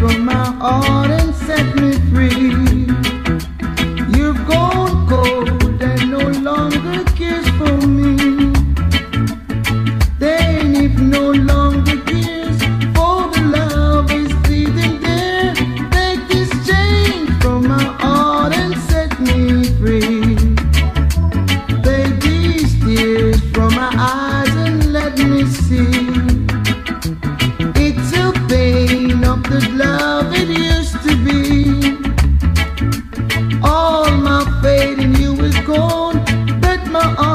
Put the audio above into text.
from my heart and set me free. You've gone cold and no longer cares for me. Then if no longer cares for the love is bleeding there, take this chain from my heart and set me free. Take these tears from my eyes and let me see. It's a pain of the love it used to be. All my faith in you is gone, but my